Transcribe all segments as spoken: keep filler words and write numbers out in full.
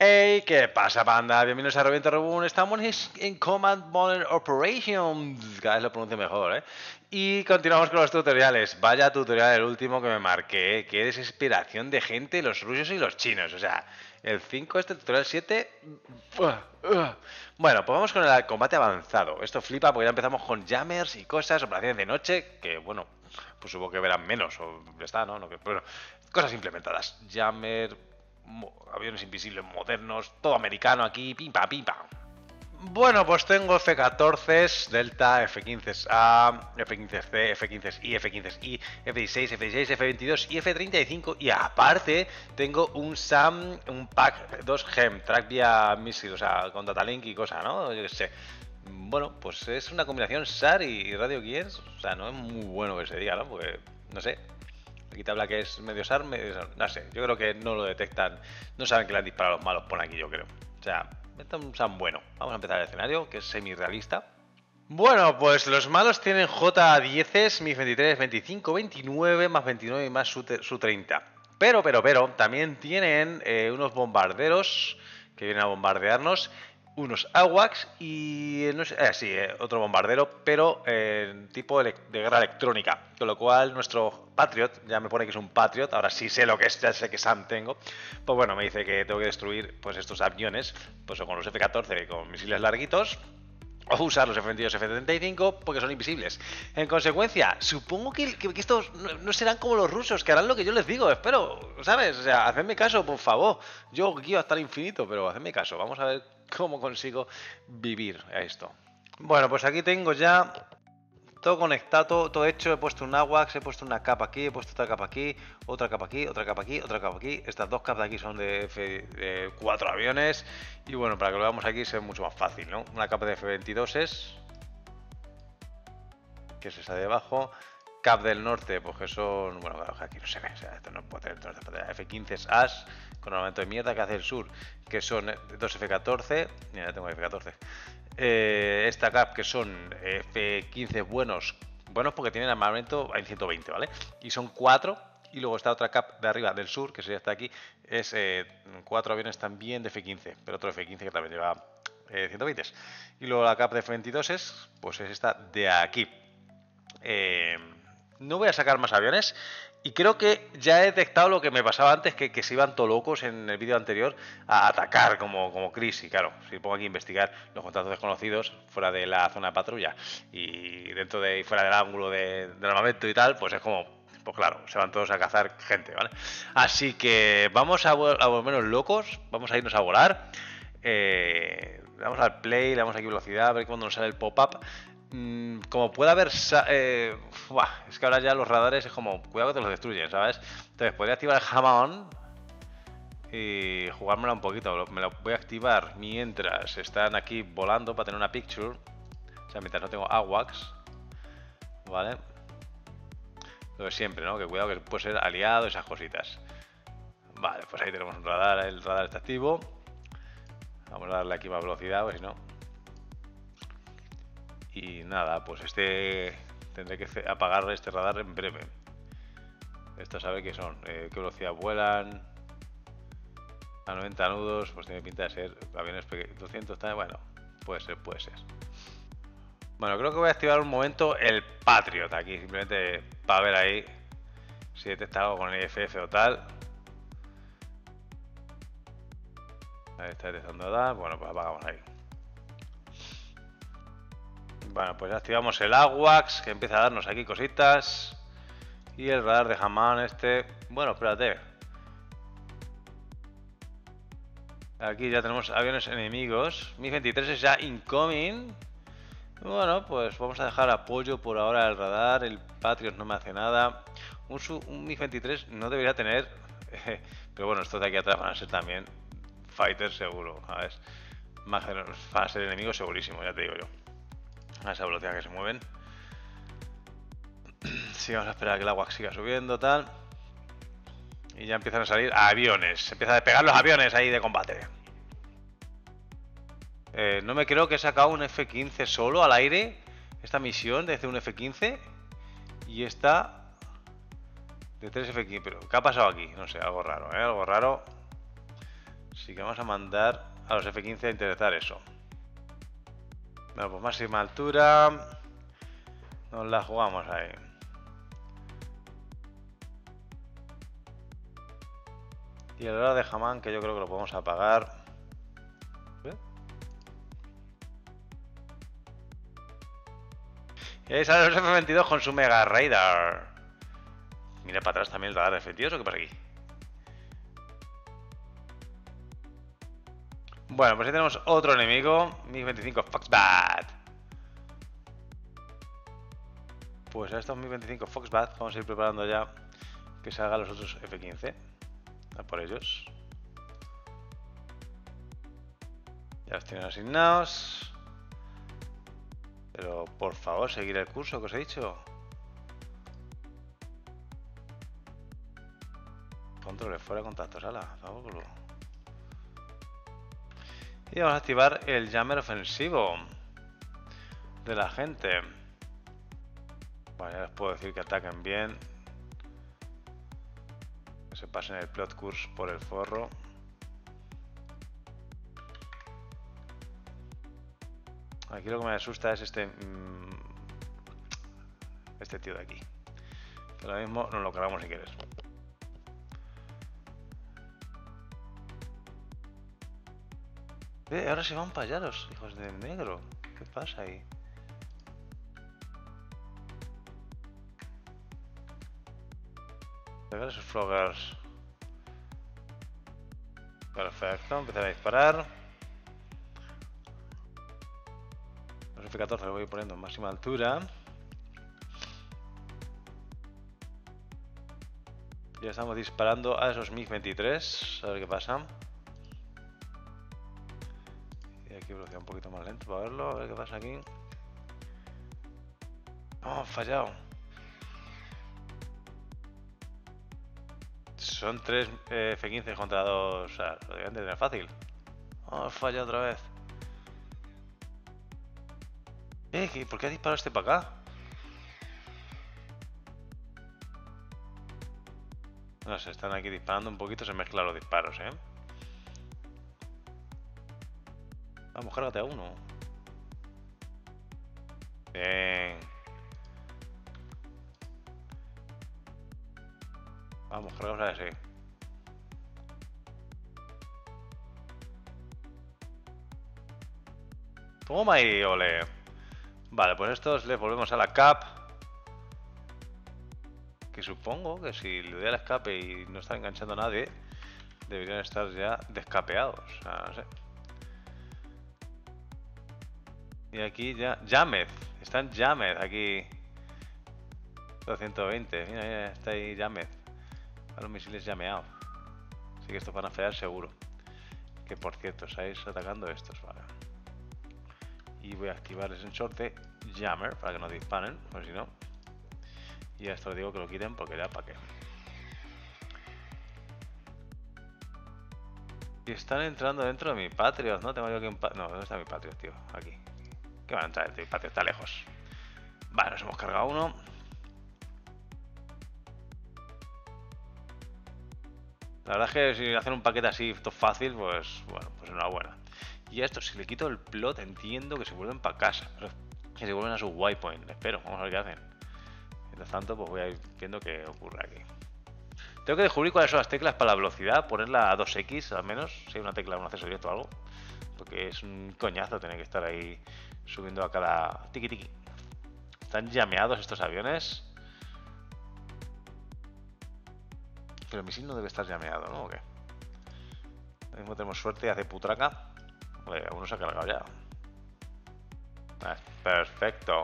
Hey, ¿qué pasa, panda? Bienvenidos a Reviento Reboon. Estamos en Command Modern Operations. Cada vez lo pronuncio mejor, ¿eh? Y continuamos con los tutoriales. Vaya tutorial el último que me marqué. ¿Eh? Qué desesperación de gente, los rusos y los chinos. O sea, el cinco, este tutorial siete... Bueno, pues vamos con el combate avanzado. Esto flipa porque ya empezamos con jammers y cosas, operaciones de noche, que bueno, pues supongo que verán menos, o ya está, ¿no? no que, bueno, cosas implementadas. Jammer, aviones invisibles modernos, todo americano aquí, pimpa, pimpa. Bueno, pues tengo F catorce, Delta, F quince A, F quince C, F quince I, F quince I, F dieciséis, F dieciséis, F veintidós y F treinta y cinco. Y aparte tengo un SAM, un pack dos GEM, track vía misil, o sea, con datalink y cosa, ¿no? Yo qué sé. Bueno, pues es una combinación S A R y radio Gears, o sea, no es muy bueno que se diga, ¿no? Porque, no sé, aquí te habla que es medio S A R, medio... no sé, yo creo que no lo detectan, no saben que le han disparado a los malos, pone aquí, yo creo. O sea, esto es un S A R bueno. Vamos a empezar el escenario, que es semi-realista. Bueno, pues los malos tienen J diez, MiG veintitrés, veinticinco, veintinueve, más veintinueve y más su, su treinta. Pero, pero, pero, también tienen eh, unos bombarderos que vienen a bombardearnos, unos AWACS y no sé, eh, sí, eh, otro bombardero, pero eh, tipo de guerra electrónica. Con lo cual nuestro Patriot, ya me pone que es un Patriot, ahora sí sé lo que es, ya sé que SAM tengo. Pues bueno, me dice que tengo que destruir pues estos aviones, pues con los F catorce con misiles larguitos, o usar los F veintidós, F treinta y cinco porque son invisibles. En consecuencia, supongo que, que, que estos no, no serán como los rusos, que harán lo que yo les digo, espero, ¿sabes? O sea, hacedme caso, por favor. Yo quiero hasta el infinito, pero hacedme caso. Vamos a ver cómo consigo vivir a esto. Bueno, pues aquí tengo ya todo conectado, todo, todo hecho. He puesto un AWACS, he puesto una capa aquí, he puesto otra capa aquí, otra capa aquí, otra capa aquí, otra capa aquí. Estas dos capas de aquí son de F cuatro aviones. Y bueno, para que lo veamos aquí es mucho más fácil, ¿no? Una capa de F veintidós es, que es esa de abajo. Cap del norte, pues que son, bueno, aquí no se ve, o sea, esto no puede tener F quince es A S con armamento de mierda que hace el sur, que son dos F catorce, mira, ya tengo F catorce. Eh, esta cap que son F quince buenos, buenos porque tienen armamento en ciento veinte, ¿vale? Y son cuatro. Y luego esta otra cap de arriba del sur, que sería esta aquí, es eh, cuatro aviones también de F quince, pero otro F quince que también lleva eh, ciento veinte. Y luego la cap de F veintidós es, pues es esta de aquí. Eh, no voy a sacar más aviones. Y creo que ya he detectado lo que me pasaba antes, que, que se iban todo locos en el vídeo anterior a atacar como, como Chris. Y claro, si pongo aquí a investigar los contratos desconocidos fuera de la zona de patrulla y dentro de fuera del ángulo de, del armamento y tal, pues es como, pues claro, se van todos a cazar gente, ¿vale? Así que vamos a, a volvernos locos, vamos a irnos a volar. Eh, vamos al play, le damos aquí velocidad, a ver cuando nos sale el pop-up. Como puede haber... Eh, uah, es que ahora ya los radares es como... Cuidado que te los destruyen, ¿sabes? Entonces podría activar el jamón y jugármela un poquito. Me lo voy a activar mientras están aquí volando para tener una picture. O sea, mientras no tengo AWACS. ¿Vale? Lo de siempre, ¿no? Que cuidado que puede ser aliado, esas cositas. Vale, pues ahí tenemos un radar. El radar está activo. Vamos a darle aquí más velocidad, pues si no... Y nada, pues este tendré que apagar este radar en breve. Esto sabe qué son, eh, qué velocidad vuelan. A noventa nudos, pues tiene pinta de ser aviones pequeños. doscientos también, bueno, puede ser, puede ser. Bueno, creo que voy a activar un momento el Patriot aquí, simplemente para ver ahí si detecta algo con el I F F o tal. Ahí está detectando radar, bueno, pues apagamos ahí. Bueno, pues activamos el AWACS, que empieza a darnos aquí cositas. Y el radar de Haman este... Bueno, espérate. Aquí ya tenemos aviones enemigos. MiG veintitrés es ya incoming. Bueno, pues vamos a dejar apoyo por ahora al radar. El Patriot no me hace nada. Un, un MiG veintitrés no debería tener... pero bueno, estos de aquí atrás van a ser también fighters seguro, ¿sabes? Más van a ser enemigos segurísimo, ya te digo yo. A esa velocidad que se mueven. Sí, vamos a esperar a que el agua siga subiendo, tal. Y ya empiezan a salir aviones. Empiezan a despegar los aviones ahí de combate. Eh, no me creo que he sacado un F quince solo al aire. Esta misión desde un F quince. Y esta de tres F quince. Pero, ¿qué ha pasado aquí? No sé, algo raro, ¿eh? Algo raro. Así que vamos a mandar a los F quince a intentar eso. Bueno, pues máxima altura. Nos la jugamos ahí. Y el hora de jamán, que yo creo que lo podemos apagar. ¿Eh? Y ahí sale los F veintidós con su Mega Radar. Mira para atrás también el radar de F veintidós, ¿o qué pasa aquí? Bueno, pues ahí tenemos otro enemigo. MiG veinticinco Foxbat. Pues a estos MiG veinticinco Foxbat vamos a ir preparando ya que salgan los otros F quince. A por ellos. Ya los tienen asignados. Pero por favor, seguir el curso que os he dicho. Controles fuera de contacto, sala. Vámonos. Y vamos a activar el jammer ofensivo de la gente. Bueno, ya les puedo decir que ataquen bien. Que se pasen el plot course por el forro. Aquí lo que me asusta es este... Este tío de aquí. Que ahora mismo nos lo cargamos si quieres. Eh, ahora se van para allá los hijos del negro. ¿Qué pasa ahí? Pegar esos floggers. Perfecto, empezar a disparar. Los F catorce lo voy poniendo en máxima altura. Ya estamos disparando a esos MiG veintitrés. A ver qué pasa. Y aquí velocidad un poquito más lento para verlo. A ver qué pasa aquí. Oh, fallado. Son tres eh, F quince contra dos. O sea, lo deberían de tener fácil. Oh, fallado otra vez. Eh, ¿por qué ha disparado este para acá? No sé, están aquí disparando un poquito, se mezclan los disparos, ¿eh? Vamos, cárgate a uno. Bien. Vamos, cargamos a ese. Toma ahí, ole. Vale, pues estos les volvemos a la cap. Que supongo que si le doy al escape y no está enganchando a nadie, deberían estar ya descapeados. O sea, no sé. Y aquí ya... Jammed. Están Jammed aquí. doscientos veinte. Mira, mira, está ahí Jammed. A los misiles llameados. Así que estos van a fallar seguro. Que por cierto, estáis atacando estos, vale. Y voy a activar el sensor de Jammer para que no disparen, por si no. Y a esto les digo que lo quiten porque ya para qué. Y están entrando dentro de mi Patriot, ¿no? Tengo yo que... No, ¿dónde está mi Patriot, tío? Aquí. ¿Qué van a entrar? Mi Patriot está lejos. Vale, nos hemos cargado uno. La verdad es que si hacen un paquete así todo fácil, pues bueno, pues enhorabuena. Y a esto, si le quito el plot, entiendo que se vuelven para casa. Que se vuelven a su waypoint. Espero, vamos a ver qué hacen. Mientras tanto, pues voy a ir viendo qué ocurre aquí. Tengo que descubrir cuáles son las teclas para la velocidad. Ponerla a dos equis al menos. Si hay una tecla, un acceso directo o algo. Porque es un coñazo tener que estar ahí subiendo a cada tiki tiki. Están llameados estos aviones. Pero el misil no debe estar llameado, ¿no? ¿O qué? Ahora mismo tenemos suerte y hace putraca. Vale, uno se ha cargado ya. Ah, perfecto.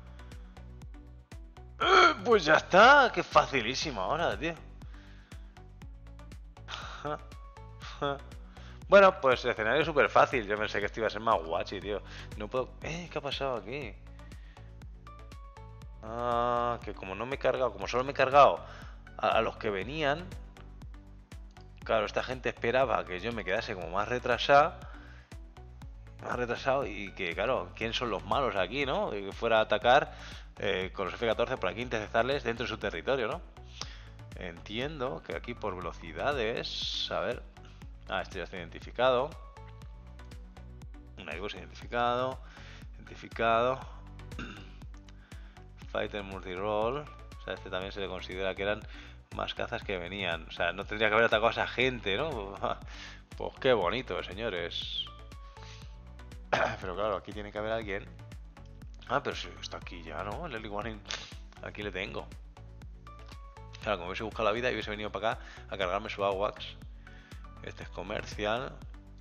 Pues ya está. Qué facilísimo ahora, tío. Bueno, pues el escenario es súper fácil. Yo pensé que esto iba a ser más guachi, tío. No puedo... Eh, ¿qué ha pasado aquí? Ah, que como no me he cargado, como solo me he cargado a, a los que venían. Claro, esta gente esperaba que yo me quedase como más retrasado. Más retrasado y que, claro, ¿quién son los malos aquí, no? Que fuera a atacar eh, con los F catorce por aquí, interceptarles dentro de su territorio, ¿no? Entiendo que aquí por velocidades... A ver... Ah, este ya está identificado. Un Airbus identificado. Identificado. Fighter multiroll. O sea, este también se le considera que eran más cazas que venían. O sea, no tendría que haber atacado a esa gente, ¿no? Pues qué bonito, señores. Pero claro, aquí tiene que haber alguien. Ah, pero si está aquí ya, ¿no? El early warning. Aquí le tengo. Claro, como hubiese buscado la vida y hubiese venido para acá a cargarme su AWACS. Este es comercial.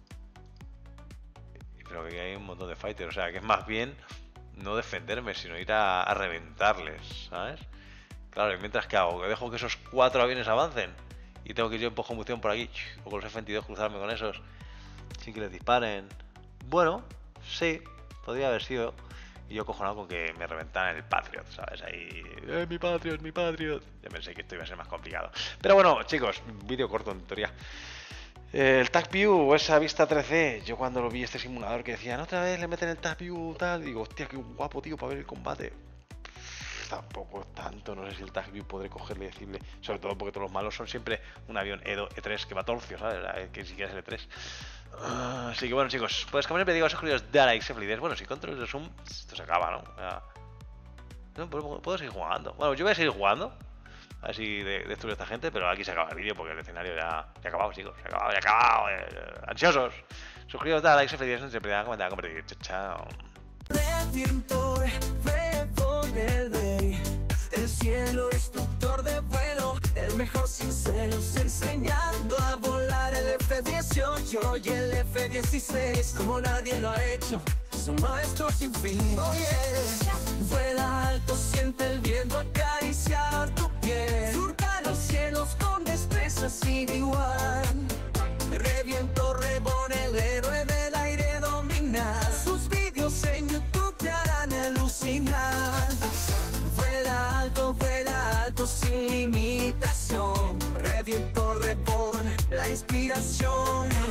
Pero que hay un montón de fighters. O sea, que es más bien no defenderme, sino ir a, a reventarles, ¿sabes? Claro, y mientras que hago, que dejo que esos cuatro aviones avancen y tengo que ir yo en combustión por aquí, o con los F veintidós cruzarme con esos sin que les disparen. Bueno, sí, podría haber sido. Y yo cojonado con que me reventaran el Patriot, ¿sabes? Ahí, ¡eh, mi Patriot, mi Patriot! Ya pensé que esto iba a ser más complicado. Pero bueno, chicos, vídeo corto en teoría. El TacView, esa vista tres D, yo cuando lo vi este simulador que decían otra vez le meten el TacView tal, digo, hostia, qué guapo, tío, para ver el combate. Tampoco tanto, no sé si el TacView podré cogerle y decirle, sobre todo porque todos los malos son siempre un avión E tres que va torcio, ¿sabes? Que ni siquiera es el E tres. Uh, así que bueno, chicos, pues como siempre digo, os suscribiros, dar a X F Bueno, si control de zoom, esto se acaba, ¿no? Ya. No, puedo, puedo seguir jugando. Bueno, yo voy a seguir jugando. A ver si de, destruyo a esta gente, pero aquí se acaba el vídeo porque el escenario ya, ya ha acabado, chicos. Se ha acabado, ya ha acabado. Eh, ansiosos. Suscribiros, dar a X F diez, no se olviden, comentar, compartir. Chao, El cielo es tutor de vuelo, el mejor sin celos, enseñando a volar el F dieciocho y el F dieciséis, como nadie lo ha hecho, su maestro sin fin. Oh yeah, vuela alto, siente el viento acariciar tu piel, surca los cielos con destreza sin igual. Reviento, rebón, el héroe del aire domina, sus vídeos en YouTube te harán alucinar. Vuela alto, vuela alto sin limitación, reviento, rebón, la inspiración.